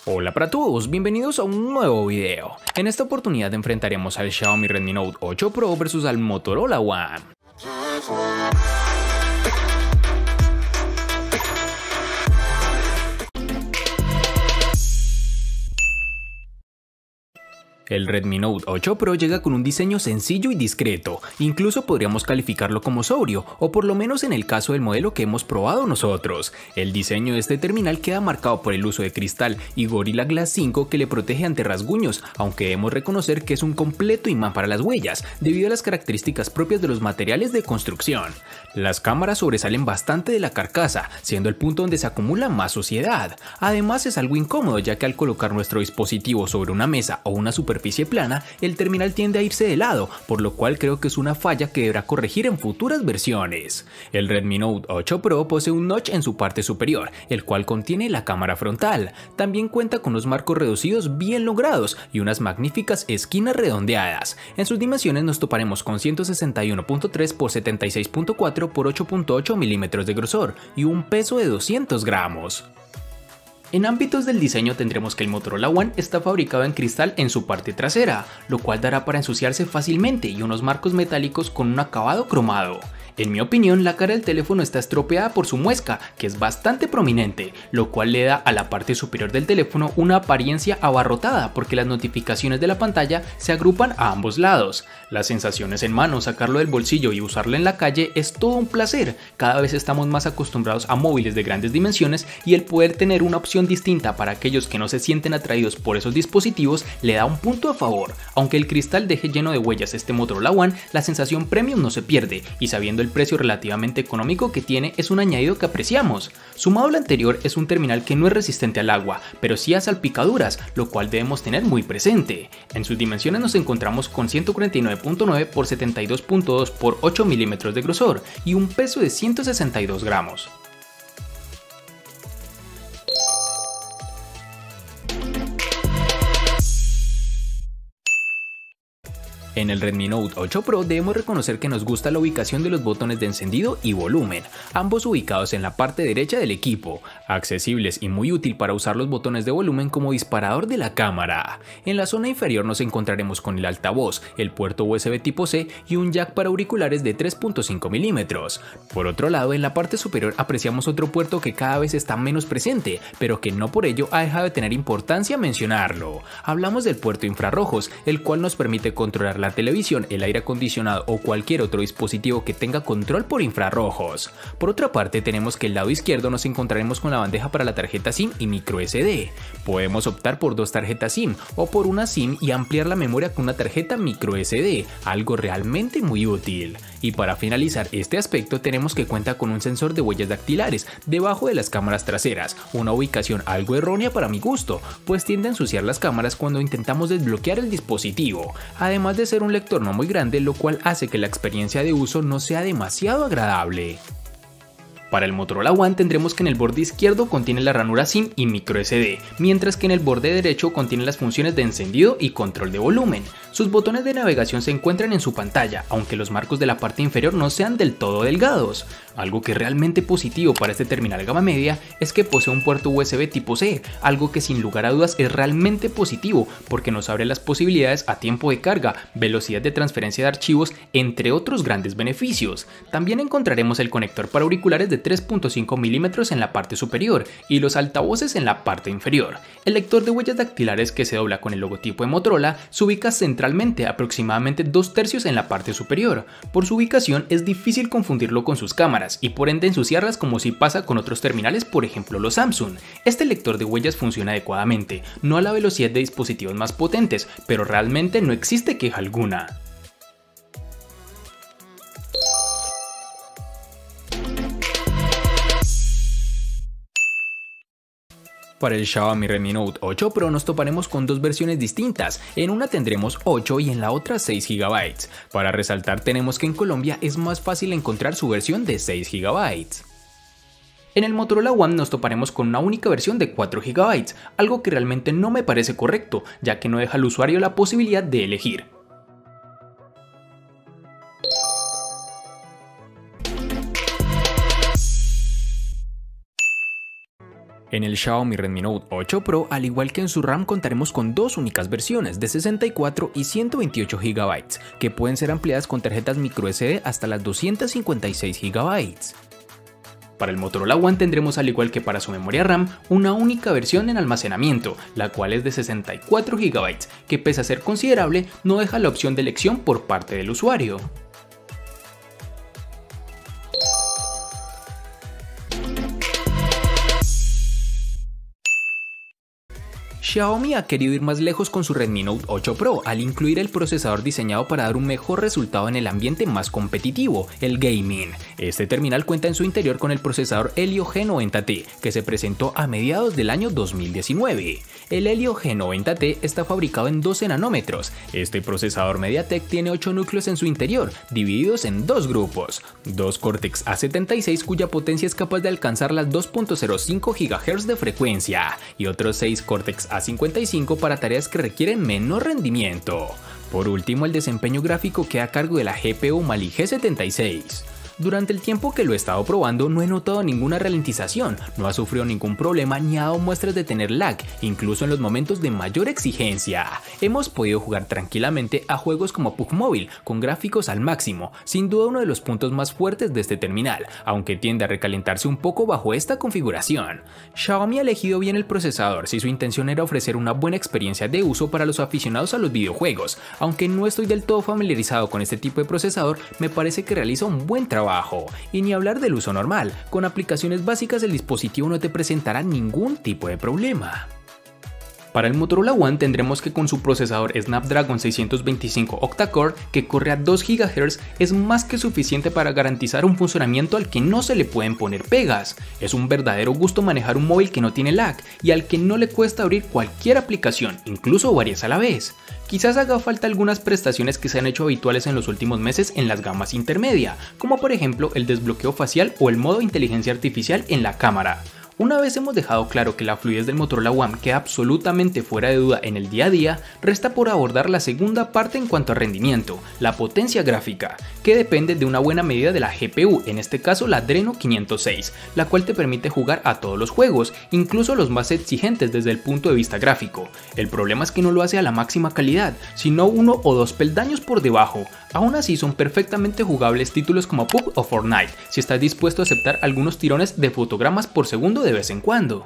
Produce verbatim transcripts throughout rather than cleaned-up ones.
Hola para todos, bienvenidos a un nuevo video. En esta oportunidad enfrentaremos al Xiaomi Redmi Note ocho Pro versus al Motorola One. El Redmi Note ocho Pro llega con un diseño sencillo y discreto, incluso podríamos calificarlo como sobrio, o por lo menos en el caso del modelo que hemos probado nosotros. El diseño de este terminal queda marcado por el uso de cristal y Gorilla Glass cinco que le protege ante rasguños, aunque debemos reconocer que es un completo imán para las huellas, debido a las características propias de los materiales de construcción. Las cámaras sobresalen bastante de la carcasa, siendo el punto donde se acumula más suciedad. Además es algo incómodo, ya que al colocar nuestro dispositivo sobre una mesa o una superficie plana, el terminal tiende a irse de lado, por lo cual creo que es una falla que deberá corregir en futuras versiones. El Redmi Note ocho Pro posee un notch en su parte superior, el cual contiene la cámara frontal. También cuenta con unos marcos reducidos bien logrados y unas magníficas esquinas redondeadas. En sus dimensiones nos toparemos con ciento sesenta y uno punto tres por setenta y seis punto cuatro por ocho punto ocho milímetros de grosor y un peso de doscientos gramos. En ámbitos del diseño tendremos que el Motorola One está fabricado en cristal en su parte trasera, lo cual dará para ensuciarse fácilmente, y unos marcos metálicos con un acabado cromado. En mi opinión, la cara del teléfono está estropeada por su muesca, que es bastante prominente, lo cual le da a la parte superior del teléfono una apariencia abarrotada porque las notificaciones de la pantalla se agrupan a ambos lados. Las sensaciones en mano, sacarlo del bolsillo y usarlo en la calle es todo un placer. Cada vez estamos más acostumbrados a móviles de grandes dimensiones y el poder tener una opción distinta para aquellos que no se sienten atraídos por esos dispositivos le da un punto a favor. Aunque el cristal deje lleno de huellas este Motorola One, la sensación premium no se pierde, y sabiendo el precio relativamente económico que tiene es un añadido que apreciamos. Sumado a lo anterior, es un terminal que no es resistente al agua, pero sí a salpicaduras, lo cual debemos tener muy presente. En sus dimensiones nos encontramos con ciento cuarenta y nueve punto nueve por setenta y dos punto dos por ocho milímetros de grosor y un peso de ciento sesenta y dos gramos. En el Redmi Note ocho Pro debemos reconocer que nos gusta la ubicación de los botones de encendido y volumen, ambos ubicados en la parte derecha del equipo, accesibles y muy útil para usar los botones de volumen como disparador de la cámara. En la zona inferior nos encontraremos con el altavoz, el puerto U S B tipo C y un jack para auriculares de tres punto cinco milímetros. Por otro lado, en la parte superior apreciamos otro puerto que cada vez está menos presente, pero que no por ello ha dejado de tener importancia mencionarlo. Hablamos del puerto infrarrojos, el cual nos permite controlar la televisión, el aire acondicionado o cualquier otro dispositivo que tenga control por infrarrojos. Por otra parte, tenemos que el lado izquierdo nos encontraremos con la bandeja para la tarjeta SIM y micro S D. Podemos optar por dos tarjetas SIM o por una SIM y ampliar la memoria con una tarjeta micro S D, algo realmente muy útil. Y para finalizar este aspecto, tenemos que cuenta con un sensor de huellas dactilares debajo de las cámaras traseras, una ubicación algo errónea para mi gusto, pues tiende a ensuciar las cámaras cuando intentamos desbloquear el dispositivo, además de ser un lector no muy grande, lo cual hace que la experiencia de uso no sea demasiado agradable. Para el Motorola One tendremos que en el borde izquierdo contiene la ranura SIM y micro S D, mientras que en el borde derecho contiene las funciones de encendido y control de volumen. Sus botones de navegación se encuentran en su pantalla, aunque los marcos de la parte inferior no sean del todo delgados. Algo que es realmente positivo para este terminal gama media es que posee un puerto U S B tipo C, algo que sin lugar a dudas es realmente positivo porque nos abre las posibilidades a tiempo de carga, velocidad de transferencia de archivos, entre otros grandes beneficios. También encontraremos el conector para auriculares de tres punto cinco milímetros en la parte superior y los altavoces en la parte inferior. El lector de huellas dactilares, que se dobla con el logotipo de Motorola, se ubica centralmente, aproximadamente dos tercios en la parte superior. Por su ubicación es difícil confundirlo con sus cámaras y por ende ensuciarlas, como si pasa con otros terminales, por ejemplo los Samsung. Este lector de huellas funciona adecuadamente, no a la velocidad de dispositivos más potentes, pero realmente no existe queja alguna. Para el Xiaomi Redmi Note ocho Pro nos toparemos con dos versiones distintas, en una tendremos ocho y en la otra seis gigabytes. Para resaltar tenemos que en Colombia es más fácil encontrar su versión de seis gigabytes. En el Motorola One nos toparemos con una única versión de cuatro gigabytes, algo que realmente no me parece correcto, ya que no deja al usuario la posibilidad de elegir. En el Xiaomi Redmi Note ocho Pro, al igual que en su RAM, contaremos con dos únicas versiones de sesenta y cuatro y ciento veintiocho gigabytes, que pueden ser ampliadas con tarjetas microSD hasta las doscientos cincuenta y seis gigabytes. Para el Motorola One tendremos, al igual que para su memoria RAM, una única versión en almacenamiento, la cual es de sesenta y cuatro gigabytes, que pese a ser considerable, no deja la opción de elección por parte del usuario. Xiaomi ha querido ir más lejos con su Redmi Note ocho Pro al incluir el procesador diseñado para dar un mejor resultado en el ambiente más competitivo, el gaming. Este terminal cuenta en su interior con el procesador Helio G noventa T, que se presentó a mediados del año dos mil diecinueve. El Helio G noventa T está fabricado en doce nanómetros. Este procesador MediaTek tiene ocho núcleos en su interior, divididos en dos grupos. Dos Cortex A setenta y seis, cuya potencia es capaz de alcanzar las dos punto cero cinco gigahertz de frecuencia, y otros seis Cortex A cincuenta y cinco para tareas que requieren menor rendimiento. Por último, el desempeño gráfico queda a cargo de la G P U Mali G setenta y seis. Durante el tiempo que lo he estado probando no he notado ninguna ralentización, no ha sufrido ningún problema ni ha dado muestras de tener lag, incluso en los momentos de mayor exigencia. Hemos podido jugar tranquilamente a juegos como P U B G Mobile, con gráficos al máximo, sin duda uno de los puntos más fuertes de este terminal, aunque tiende a recalentarse un poco bajo esta configuración. Xiaomi ha elegido bien el procesador si su intención era ofrecer una buena experiencia de uso para los aficionados a los videojuegos. Aunque no estoy del todo familiarizado con este tipo de procesador, me parece que realiza un buen trabajo. Y ni hablar del uso normal, con aplicaciones básicas el dispositivo no te presentará ningún tipo de problema. Para el Motorola One tendremos que con su procesador Snapdragon seiscientos veinticinco octa-core, que corre a dos gigahertz, es más que suficiente para garantizar un funcionamiento al que no se le pueden poner pegas. Es un verdadero gusto manejar un móvil que no tiene lag y al que no le cuesta abrir cualquier aplicación, incluso varias a la vez. Quizás haga falta algunas prestaciones que se han hecho habituales en los últimos meses en las gamas intermedia, como por ejemplo el desbloqueo facial o el modo inteligencia artificial en la cámara. Una vez hemos dejado claro que la fluidez del Motorola One queda absolutamente fuera de duda en el día a día, resta por abordar la segunda parte en cuanto a rendimiento, la potencia gráfica, que depende de una buena medida de la G P U, en este caso la Adreno quinientos seis, la cual te permite jugar a todos los juegos, incluso los más exigentes desde el punto de vista gráfico. El problema es que no lo hace a la máxima calidad, sino uno o dos peldaños por debajo. Aún así son perfectamente jugables títulos como P U B G o Fortnite, si estás dispuesto a aceptar algunos tirones de fotogramas por segundo de vez en cuando.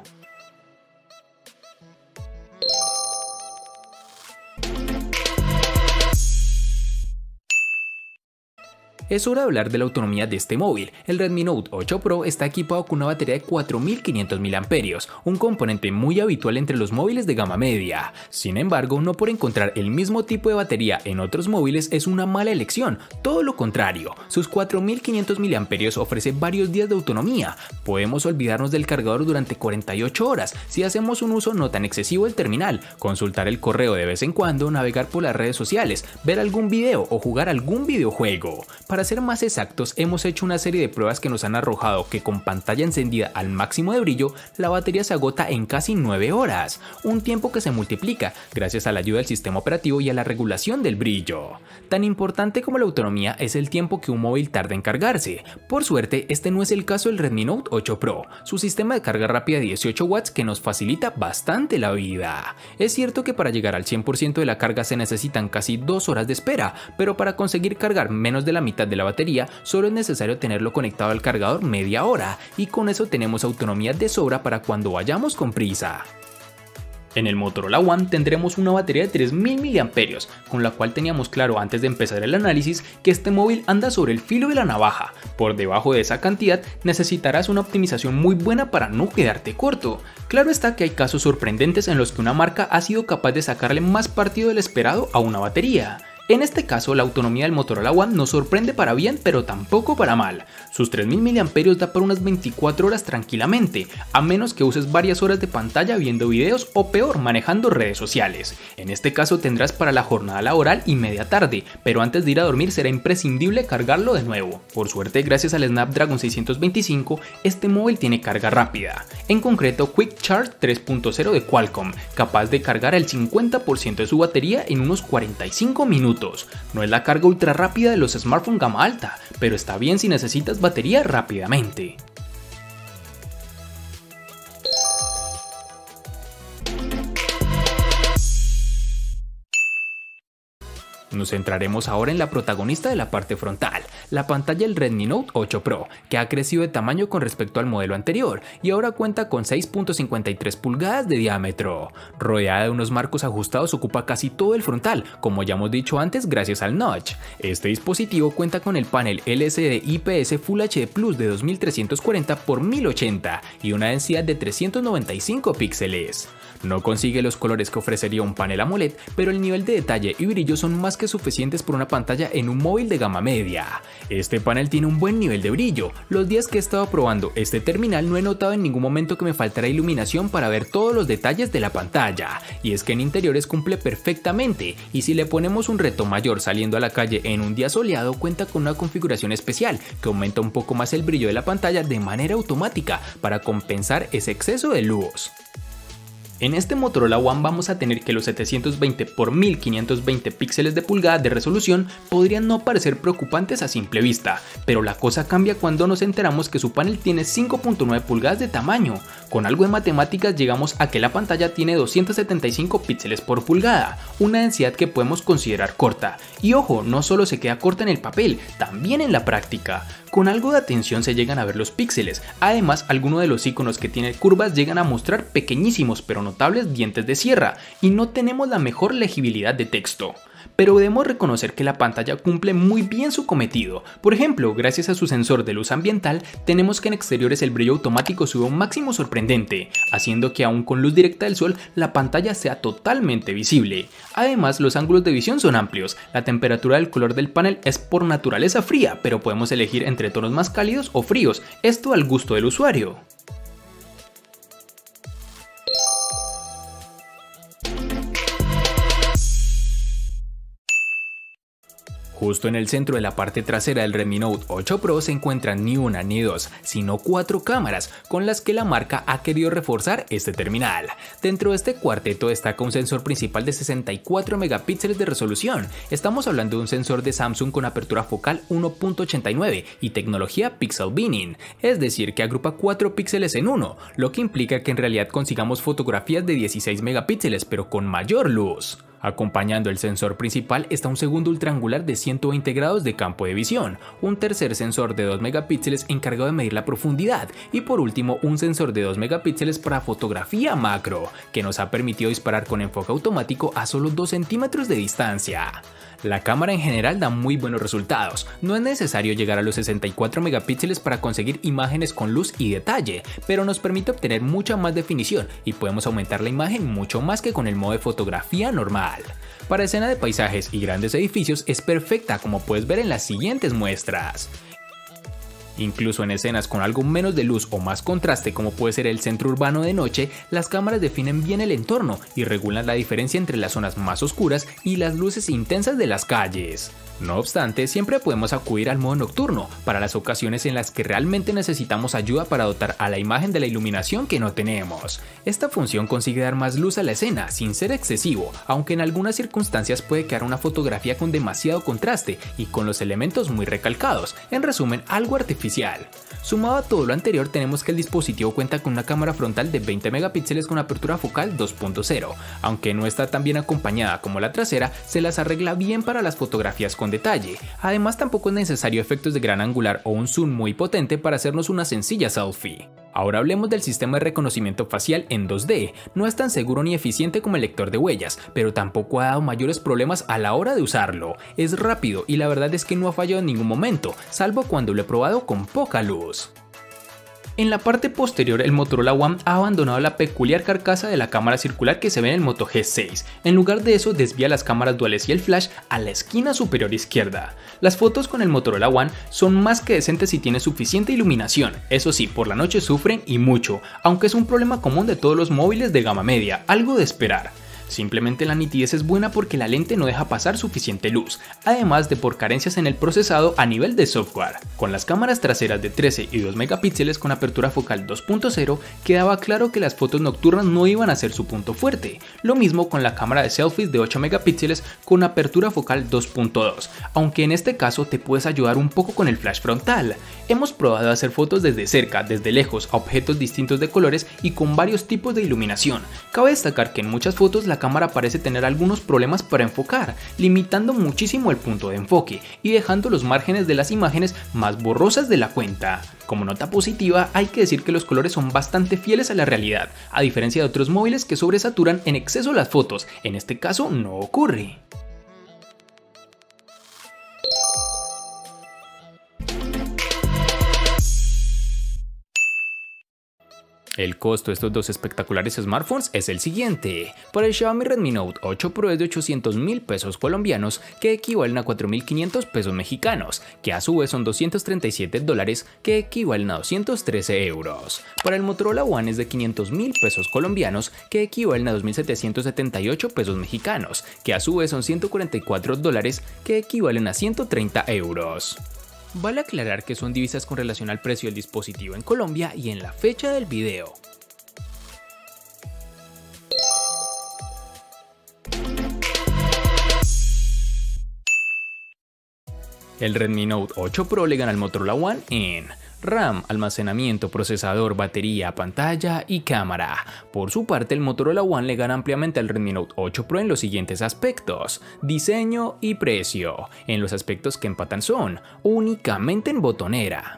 Es hora de hablar de la autonomía de este móvil. El Redmi Note ocho Pro está equipado con una batería de cuatro mil quinientos miliamperios hora, un componente muy habitual entre los móviles de gama media. Sin embargo, no por encontrar el mismo tipo de batería en otros móviles es una mala elección, todo lo contrario. Sus cuatro mil quinientos miliamperios hora ofrece varios días de autonomía. Podemos olvidarnos del cargador durante cuarenta y ocho horas si hacemos un uso no tan excesivo del terminal, consultar el correo de vez en cuando, navegar por las redes sociales, ver algún video o jugar algún videojuego. Para ser más exactos, hemos hecho una serie de pruebas que nos han arrojado que con pantalla encendida al máximo de brillo, la batería se agota en casi nueve horas, un tiempo que se multiplica gracias a la ayuda del sistema operativo y a la regulación del brillo. Tan importante como la autonomía es el tiempo que un móvil tarda en cargarse. Por suerte, este no es el caso del Redmi Note ocho Pro, su sistema de carga rápida de dieciocho watts que nos facilita bastante la vida. Es cierto que para llegar al cien por ciento de la carga se necesitan casi dos horas de espera, pero para conseguir cargar menos de la mitad de la batería solo es necesario tenerlo conectado al cargador media hora y con eso tenemos autonomía de sobra para cuando vayamos con prisa. En el Motorola One tendremos una batería de tres mil miliamperios hora, con la cual teníamos claro antes de empezar el análisis que este móvil anda sobre el filo de la navaja. Por debajo de esa cantidad necesitarás una optimización muy buena para no quedarte corto. Claro está que hay casos sorprendentes en los que una marca ha sido capaz de sacarle más partido del esperado a una batería. En este caso, la autonomía del Motorola One nos sorprende para bien, pero tampoco para mal. Sus tres mil miliamperios hora da para unas veinticuatro horas tranquilamente, a menos que uses varias horas de pantalla viendo videos o peor, manejando redes sociales. En este caso tendrás para la jornada laboral y media tarde, pero antes de ir a dormir será imprescindible cargarlo de nuevo. Por suerte, gracias al Snapdragon seiscientos veinticinco, este móvil tiene carga rápida, en concreto Quick Charge tres punto cero de Qualcomm, capaz de cargar el cincuenta por ciento de su batería en unos cuarenta y cinco minutos. No es la carga ultra rápida de los smartphones gama alta, pero está bien si necesitas batería rápidamente. Nos centraremos ahora en la protagonista de la parte frontal, la pantalla del Redmi Note ocho Pro, que ha crecido de tamaño con respecto al modelo anterior y ahora cuenta con seis punto cincuenta y tres pulgadas de diámetro. Rodeada de unos marcos ajustados, ocupa casi todo el frontal, como ya hemos dicho antes, gracias al notch. Este dispositivo cuenta con el panel L C D I P S Full H D Plus de dos mil trescientos cuarenta por mil ochenta y una densidad de trescientos noventa y cinco píxeles. No consigue los colores que ofrecería un panel AMOLED, pero el nivel de detalle y brillo son más que suficientes por una pantalla en un móvil de gama media. Este panel tiene un buen nivel de brillo. Los días que he estado probando este terminal no he notado en ningún momento que me faltara iluminación para ver todos los detalles de la pantalla, y es que en interiores cumple perfectamente, y si le ponemos un reto mayor saliendo a la calle en un día soleado, cuenta con una configuración especial que aumenta un poco más el brillo de la pantalla de manera automática para compensar ese exceso de luz. En este Motorola One vamos a tener que los setecientos veinte por mil quinientos veinte píxeles de pulgada de resolución podrían no parecer preocupantes a simple vista, pero la cosa cambia cuando nos enteramos que su panel tiene cinco punto nueve pulgadas de tamaño. Con algo de matemáticas llegamos a que la pantalla tiene doscientos setenta y cinco píxeles por pulgada, una densidad que podemos considerar corta. Y ojo, no solo se queda corta en el papel, también en la práctica. Con algo de atención se llegan a ver los píxeles, además algunos de los iconos que tiene curvas llegan a mostrar pequeñísimos pero notables dientes de sierra, y no tenemos la mejor legibilidad de texto. Pero debemos reconocer que la pantalla cumple muy bien su cometido. Por ejemplo, gracias a su sensor de luz ambiental, tenemos que en exteriores el brillo automático sube a un máximo sorprendente, haciendo que aún con luz directa del sol la pantalla sea totalmente visible. Además, los ángulos de visión son amplios, la temperatura del color del panel es por naturaleza fría, pero podemos elegir entre tonos más cálidos o fríos, esto al gusto del usuario. Justo en el centro de la parte trasera del Redmi Note ocho Pro se encuentran ni una ni dos, sino cuatro cámaras con las que la marca ha querido reforzar este terminal. Dentro de este cuarteto destaca un sensor principal de sesenta y cuatro megapíxeles de resolución. Estamos hablando de un sensor de Samsung con apertura focal uno punto ochenta y nueve y tecnología Pixel Binning, es decir que agrupa cuatro píxeles en uno, lo que implica que en realidad consigamos fotografías de dieciséis megapíxeles pero con mayor luz. Acompañando el sensor principal está un segundo ultraangular de ciento veinte grados de campo de visión, un tercer sensor de dos megapíxeles encargado de medir la profundidad y por último un sensor de dos megapíxeles para fotografía macro, que nos ha permitido disparar con enfoque automático a solo dos centímetros de distancia. La cámara en general da muy buenos resultados, no es necesario llegar a los sesenta y cuatro megapíxeles para conseguir imágenes con luz y detalle, pero nos permite obtener mucha más definición y podemos aumentar la imagen mucho más que con el modo de fotografía normal. Para escena de paisajes y grandes edificios es perfecta, como puedes ver en las siguientes muestras. Incluso en escenas con algo menos de luz o más contraste, como puede ser el centro urbano de noche, las cámaras definen bien el entorno y regulan la diferencia entre las zonas más oscuras y las luces intensas de las calles. No obstante, siempre podemos acudir al modo nocturno para las ocasiones en las que realmente necesitamos ayuda para dotar a la imagen de la iluminación que no tenemos. Esta función consigue dar más luz a la escena sin ser excesivo, aunque en algunas circunstancias puede quedar una fotografía con demasiado contraste y con los elementos muy recalcados, en resumen algo artificial. Sumado a todo lo anterior, tenemos que el dispositivo cuenta con una cámara frontal de veinte megapíxeles con apertura focal dos punto cero, aunque no está tan bien acompañada como la trasera, se las arregla bien para las fotografías con detalle. Además, tampoco es necesario efectos de gran angular o un zoom muy potente para hacernos una sencilla selfie. Ahora hablemos del sistema de reconocimiento facial en dos D. No es tan seguro ni eficiente como el lector de huellas, pero tampoco ha dado mayores problemas a la hora de usarlo. Es rápido y la verdad es que no ha fallado en ningún momento, salvo cuando lo he probado con poca luz. En la parte posterior el Motorola One ha abandonado la peculiar carcasa de la cámara circular que se ve en el Moto G seis. En lugar de eso desvía las cámaras duales y el flash a la esquina superior izquierda. Las fotos con el Motorola One son más que decentes si tiene suficiente iluminación. Eso sí, por la noche sufren y mucho, aunque es un problema común de todos los móviles de gama media, algo de esperar. Simplemente la nitidez es buena porque la lente no deja pasar suficiente luz, además de por carencias en el procesado a nivel de software. Con las cámaras traseras de trece y dos megapíxeles con apertura focal dos punto cero quedaba claro que las fotos nocturnas no iban a ser su punto fuerte, lo mismo con la cámara de selfies de ocho megapíxeles con apertura focal dos punto dos, aunque en este caso te puedes ayudar un poco con el flash frontal. Hemos probado hacer fotos desde cerca, desde lejos, a objetos distintos de colores y con varios tipos de iluminación. Cabe destacar que en muchas fotos la la cámara parece tener algunos problemas para enfocar, limitando muchísimo el punto de enfoque y dejando los márgenes de las imágenes más borrosas de la cuenta. Como nota positiva, hay que decir que los colores son bastante fieles a la realidad, a diferencia de otros móviles que sobresaturan en exceso las fotos. En este caso no ocurre. El costo de estos dos espectaculares smartphones es el siguiente. Para el Xiaomi Redmi Note ocho Pro es de ochocientos mil pesos colombianos, que equivalen a cuatro mil quinientos pesos mexicanos, que a su vez son doscientos treinta y siete dólares, que equivalen a doscientos trece euros. Para el Motorola One es de quinientos mil pesos colombianos, que equivalen a dos mil setecientos setenta y ocho pesos mexicanos, que a su vez son ciento cuarenta y cuatro dólares, que equivalen a ciento treinta euros. Vale aclarar que son divisas con relación al precio del dispositivo en Colombia y en la fecha del video. El Redmi Note ocho Pro le gana al Motorola One en RAM, almacenamiento, procesador, batería, pantalla y cámara. Por su parte, el Motorola One le gana ampliamente al Redmi Note ocho Pro en los siguientes aspectos: diseño y precio. En los aspectos que empatan son únicamente en botonera.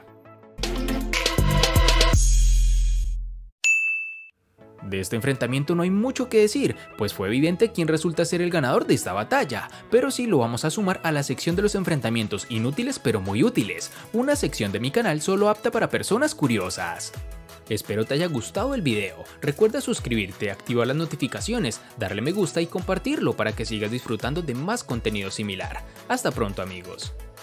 De este enfrentamiento no hay mucho que decir, pues fue evidente quién resulta ser el ganador de esta batalla, pero sí lo vamos a sumar a la sección de los enfrentamientos inútiles pero muy útiles, una sección de mi canal solo apta para personas curiosas. Espero te haya gustado el video, recuerda suscribirte, activar las notificaciones, darle me gusta y compartirlo para que sigas disfrutando de más contenido similar. Hasta pronto amigos.